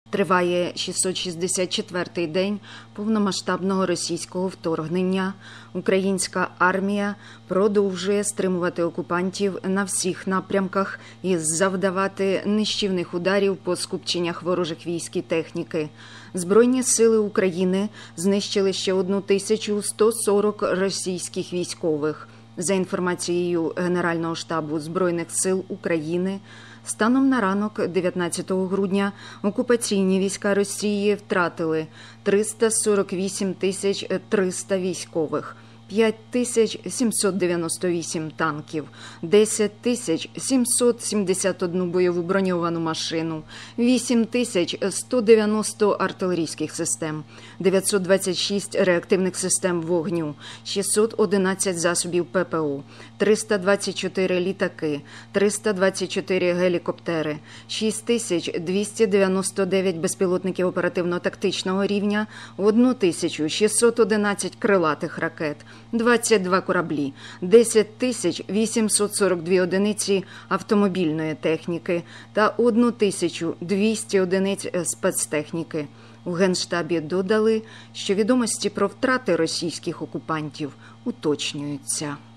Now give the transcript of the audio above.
Триває 664-й день повномасштабного російського вторгнення. Українська армія продовжує стримувати окупантів на всіх напрямках і завдавати нищівних ударів по скупченнях ворожих військ і техніки. Збройні сили України знищили ще 1140 російських військових. За інформацією Генерального штабу Збройних сил України, станом на ранок 19 грудня окупаційні війська Росії втратили 348 300 військових, 5798 танків, 10 771 бойову броньовану машину, 8190 артилерійських систем, 926 реактивних систем вогню, 611 засобів ППО, 324 літаки, 324 гелікоптери, 6299 безпілотників оперативно-тактичного рівня, 1611 крилатих ракет, 22 кораблі, 10 842 одиниці автомобільної техніки та 1200 одиниць спецтехніки. У Генштабі додали, що відомості про втрати російських окупантів уточнюються.